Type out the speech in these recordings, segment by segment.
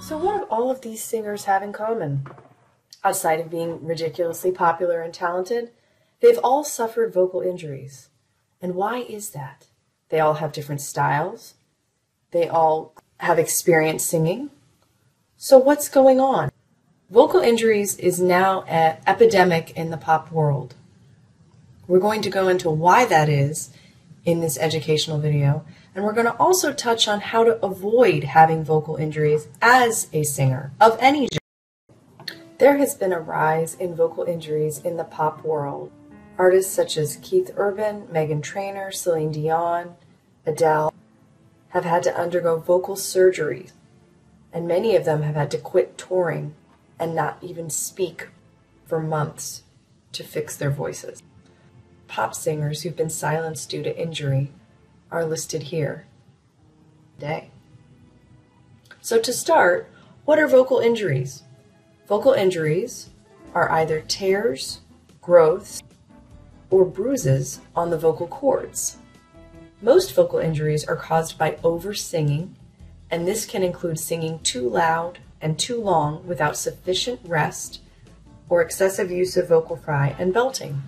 So what do all of these singers have in common? Outside of being ridiculously popular and talented, they've all suffered vocal injuries. And why is that? They all have different styles. They all have experience singing. So what's going on? Vocal injuries is now an epidemic in the pop world. We're going to go into why that is in this educational video, and we're going to also touch on how to avoid having vocal injuries as a singer of any genre. There has been a rise in vocal injuries in the pop world. Artists such as Keith Urban, Meghan Trainor, Celine Dion, Adele have had to undergo vocal surgery, and many of them have had to quit touring and not even speak for months to fix their voices. Pop singers who've been silenced due to injury are listed here today. So to start, what are vocal injuries? Vocal injuries are either tears, growths, or bruises on the vocal cords. Most vocal injuries are caused by over-singing, and this can include singing too loud and too long without sufficient rest or excessive use of vocal fry and belting.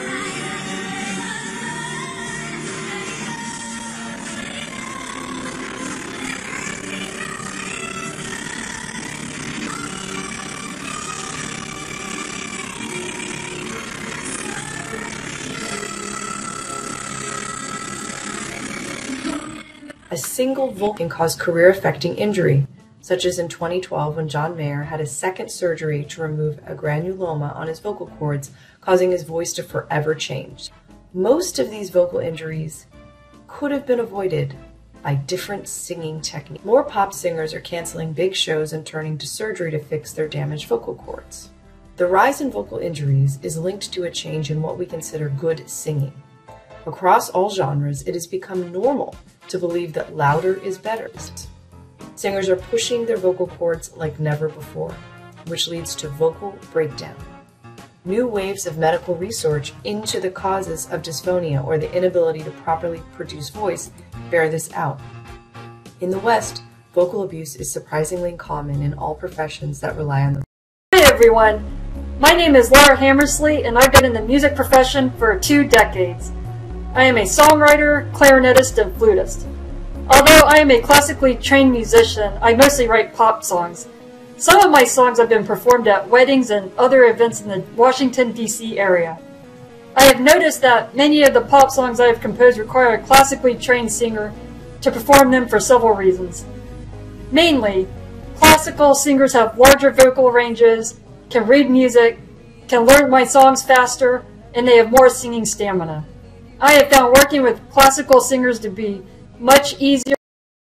A single vocal can cause career-affecting injury, such as in 2012 when John Mayer had a second surgery to remove a granuloma on his vocal cords, causing his voice to forever change. Most of these vocal injuries could have been avoided by different singing techniques. More pop singers are canceling big shows and turning to surgery to fix their damaged vocal cords. The rise in vocal injuries is linked to a change in what we consider good singing. Across all genres, it has become normal to believe that louder is better. Singers are pushing their vocal cords like never before, which leads to vocal breakdown. New waves of medical research into the causes of dysphonia, or the inability to properly produce voice, bear this out. In the West, vocal abuse is surprisingly common in all professions that rely on the voice. Hi everyone, my name is Laura Hammersley and I've been in the music profession for 2 decades. I am a songwriter, clarinetist, and flutist. Although I am a classically trained musician, I mostly write pop songs. Some of my songs have been performed at weddings and other events in the Washington, D.C. area. I have noticed that many of the pop songs I have composed require a classically trained singer to perform them for several reasons. Mainly, classical singers have larger vocal ranges, can read music, can learn my songs faster, and they have more singing stamina. I have found working with classical singers to be much easier.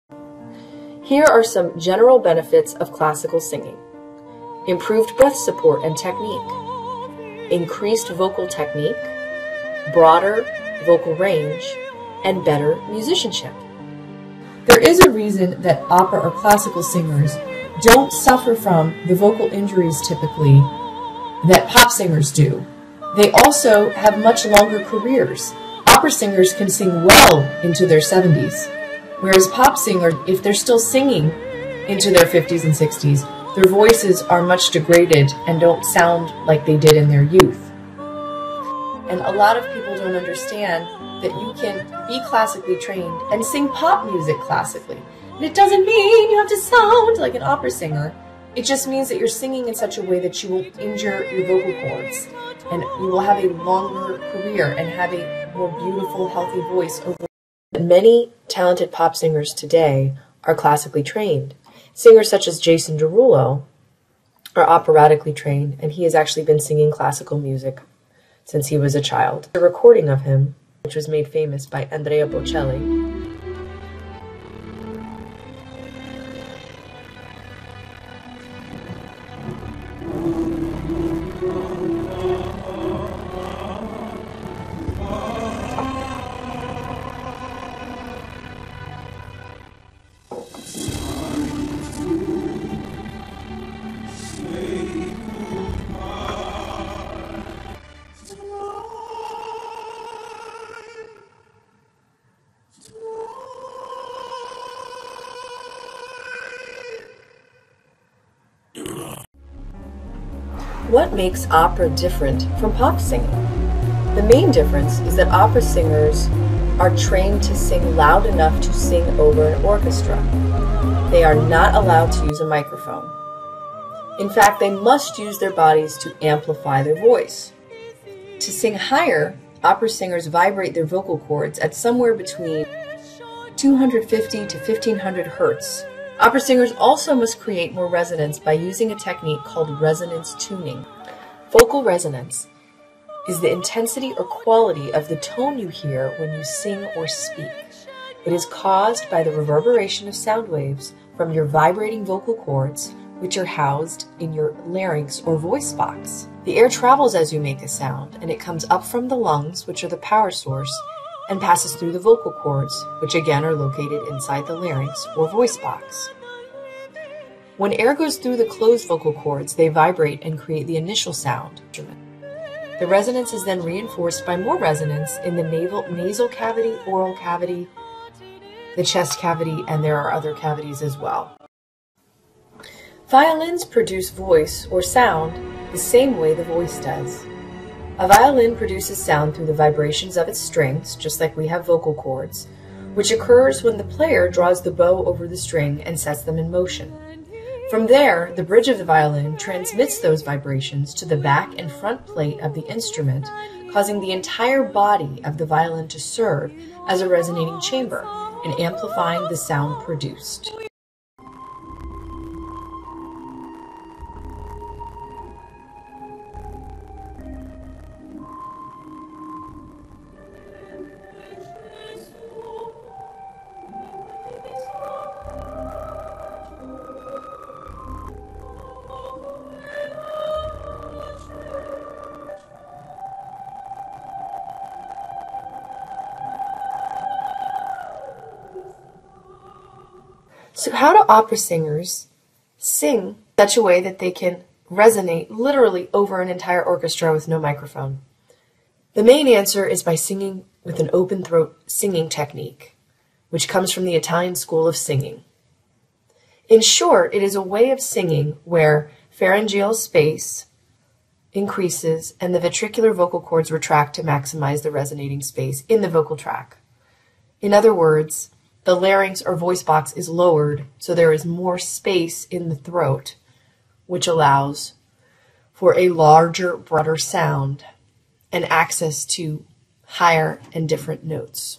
Here are some general benefits of classical singing. Improved breath support and technique, increased vocal technique, broader vocal range, and better musicianship. There is a reason that opera or classical singers don't suffer from the vocal injuries typically that pop singers do. They also have much longer careers. Opera singers can sing well into their 70s, whereas pop singers, if they're still singing into their 50s and 60s, their voices are much degraded and don't sound like they did in their youth. And a lot of people don't understand that you can be classically trained and sing pop music classically. And it doesn't mean you have to sound like an opera singer. It just means that you're singing in such a way that you won't injure your vocal cords, and you will have a longer career and have a more beautiful, healthy voice over. Many talented pop singers today are classically trained. Singers such as Jason Derulo are operatically trained, and he has actually been singing classical music since he was a child. A recording of him, which was made famous by Andrea Bocelli, What makes opera different from pop singing? The main difference is that opera singers are trained to sing loud enough to sing over an orchestra. They are not allowed to use a microphone. In fact, they must use their bodies to amplify their voice. To sing higher, opera singers vibrate their vocal cords at somewhere between 250 to 1500 hertz. Opera singers also must create more resonance by using a technique called resonance tuning. Vocal resonance is the intensity or quality of the tone you hear when you sing or speak. It is caused by the reverberation of sound waves from your vibrating vocal cords, which are housed in your larynx or voice box. The air travels as you make a sound, and it comes up from the lungs, which are the power source, and passes through the vocal cords, which again are located inside the larynx or voice box. When air goes through the closed vocal cords, they vibrate and create the initial sound. The resonance is then reinforced by more resonance in the nasal cavity, oral cavity, the chest cavity, and there are other cavities as well. Violins produce voice or sound the same way the voice does. A violin produces sound through the vibrations of its strings, just like we have vocal cords, which occurs when the player draws the bow over the string and sets them in motion. From there, the bridge of the violin transmits those vibrations to the back and front plate of the instrument, causing the entire body of the violin to serve as a resonating chamber and amplifying the sound produced. So how do opera singers sing such a way that they can resonate literally over an entire orchestra with no microphone? The main answer is by singing with an open throat singing technique, which comes from the Italian school of singing. In short, it is a way of singing where pharyngeal space increases and the ventricular vocal cords retract to maximize the resonating space in the vocal tract. In other words, the larynx or voice box is lowered, so there is more space in the throat, which allows for a larger, broader sound and access to higher and different notes.